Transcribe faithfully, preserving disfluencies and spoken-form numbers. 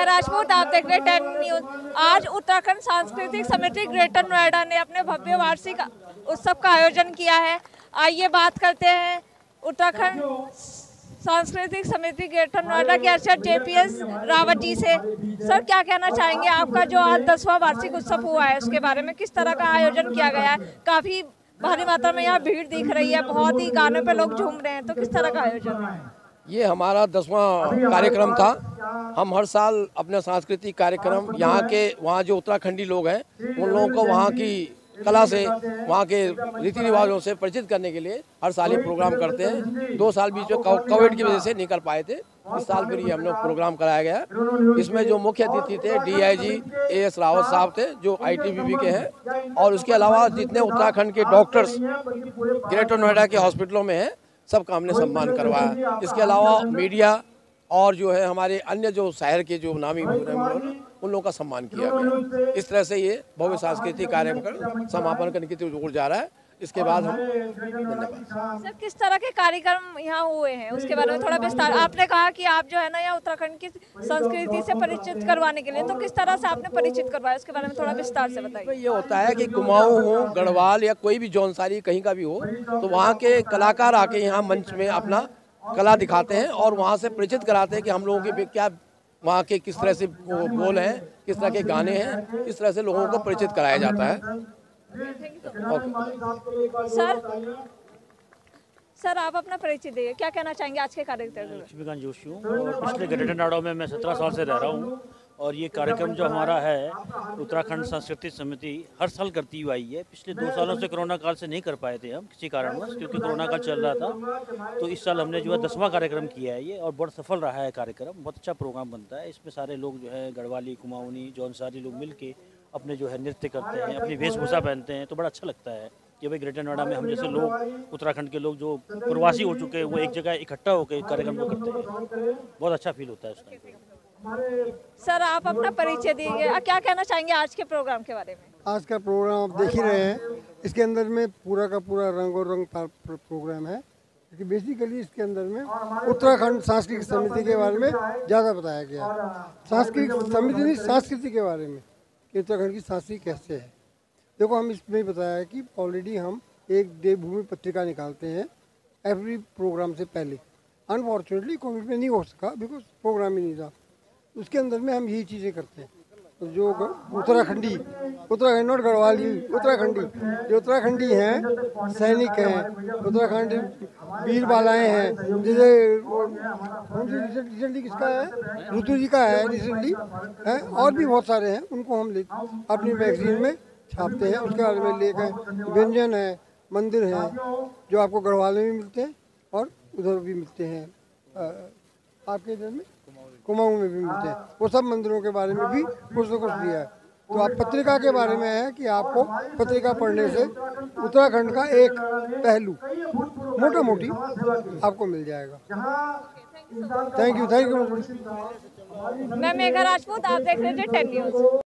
मेघा राजपूत, आप देख रहे हैं टेन न्यूज। आज उत्तराखंड सांस्कृतिक समिति ग्रेटर नोएडा ने अपने भव्य वार्षिक उत्सव का आयोजन किया है। आइए बात करते हैं उत्तराखंड सांस्कृतिक समिति ग्रेटर नोएडा के अध्यक्ष जेपीएस रावत जी से। सर, क्या कहना चाहेंगे, आपका जो आज दसवां वार्षिक उत्सव हुआ है उसके बारे में, किस तरह का आयोजन किया गया है? काफी भारी मात्रा में यहाँ भीड़ दिख रही है, बहुत ही गानों पे लोग झूम रहे हैं, तो किस तरह का आयोजन है? ये हमारा दसवां कार्यक्रम था। हम हर साल अपने सांस्कृतिक कार्यक्रम यहाँ के वहाँ जो उत्तराखंडी लोग हैं उन लोगों को वहाँ की कला से, वहाँ के रीति रिवाजों से परिचित करने के लिए हर साल ये प्रोग्राम करते हैं। दो साल बीच में कोविड की वजह से नहीं कर पाए थे, इस साल फिर ये हम लोग प्रोग्राम कराया गया। इसमें जो मुख्य अतिथि थे डीआईजी ए एस रावत साहब थे जो आईटीबीपी के हैं, और उसके अलावा जितने उत्तराखंड के डॉक्टर्स ग्रेटर नोएडा के हॉस्पिटलों में हैं सबका हमने सम्मान करवाया। इसके अलावा मीडिया और जो है हमारे अन्य जो शहर के जो नामी उन लोगों का सम्मान किया गया। इस तरह से ये भव्य सांस्कृतिक कार्यक्रम समापन करने की ओर जा रहा है। इसके बाद हम धन्यवाद। सर, किस तरह के कार्यक्रम यहाँ हुए हैं उसके बारे में थोड़ा विस्तार। आपने कहा कि आप जो है ना यहाँ उत्तराखंड की संस्कृति से परिचित करवाने के लिए, तो किस तरह से आपने परिचित करवाया उसके बारे में थोड़ा विस्तार से बताइए। ये होता है कि कुमाऊं हो, गढ़वाल या कोई भी जौनसारी कहीं का भी हो, तो वहाँ के कलाकार आके यहाँ मंच में अपना कला दिखाते हैं और वहाँ से परिचित कराते हैं कि हम लोगों के क्या वहाँ के किस तरह से बोल हैं, किस तरह के गाने हैं, इस तरह से लोगों को परिचित कराया जाता है। सर सर आप अपना परिचय दिए, क्या कहना चाहेंगे आज के कार्यक्रम? लक्ष्मीकांत जोशी हूँ और पिछले ग्रेटर नोएडा में मैं सत्रह साल से रह रहा हूँ। और ये कार्यक्रम जो हमारा है उत्तराखंड सांस्कृतिक समिति हर साल करती हुई आई है। पिछले दो सालों से कोरोना काल से नहीं कर पाए थे हम किसी कारणवश, क्योंकि कोरोना काल चल रहा था। तो इस साल हमने जो है दसवां कार्यक्रम किया है ये, और बहुत सफल रहा है कार्यक्रम। बहुत अच्छा प्रोग्राम बनता है। इसमें सारे लोग जो है गढ़वाली, कुमाऊनी, जौनसारी लोग मिल के अपने जो है नृत्य करते हैं, अपनी वेशभूषा पहनते हैं, तो बड़ा अच्छा लगता है कि भाई ग्रेटर नोएडा में हम जैसे लोग उत्तराखंड के लोग जो प्रवासी हो चुके हैं वो एक जगह इकट्ठा होकर कार्यक्रम को करते हैं। बहुत अच्छा फील होता है उसका। सर, आप अपना परिचय दीजिए, क्या कहना चाहेंगे आज के प्रोग्राम के बारे में? आज का प्रोग्राम आप देख ही रहे हैं, इसके अंदर में पूरा का पूरा रंग और रंग प्रोग्राम है, क्योंकि बेसिकली इसके अंदर में उत्तराखंड सांस्कृतिक समिति के बारे में ज़्यादा बताया गया है। सांस्कृतिक समिति नहीं, संस्कृति के बारे में कि उत्तराखंड की संस्कृति कैसे है। देखो, हम इसमें बताया है कि ऑलरेडी हम एक देवभूमि पत्रिका निकालते हैं एवरी प्रोग्राम से पहले। अनफॉर्चुनेटली कोविड में नहीं हो सका, बिकॉज प्रोग्राम ही नहीं था। उसके अंदर में हम यही चीज़ें करते हैं। तो जो उत्तराखंडी, उत्तराखंड नॉट गढ़वाली, उत्तराखंडी जो उत्तराखंडी हैं, सैनिक हैं, उत्तराखंड वीर बालाएँ हैं, जैसे रिसेंटली किसका है, ऋतु जी का है रिसेंटली है, और भी बहुत सारे हैं। उनको हम ले अपनी मैगजीन में छापते हैं। उसके बारे में लेकर व्यंजन है, मंदिर हैं जो आपको गढ़वाल में भी मिलते हैं और उधर भी मिलते हैं, आपके इधर में कुमाऊं में भी मिलते हैं। वो सब मंदिरों के बारे में भी कुछ न कुछ दिया है। तो आप पत्रिका के बारे में है कि आपको पत्रिका पढ़ने से उत्तराखंड का एक पहलू मोटा मोटी आपको मिल जाएगा। Thank you, thank you. मैं मेघा राजपूत, आप देख रहे थे टेन न्यूज।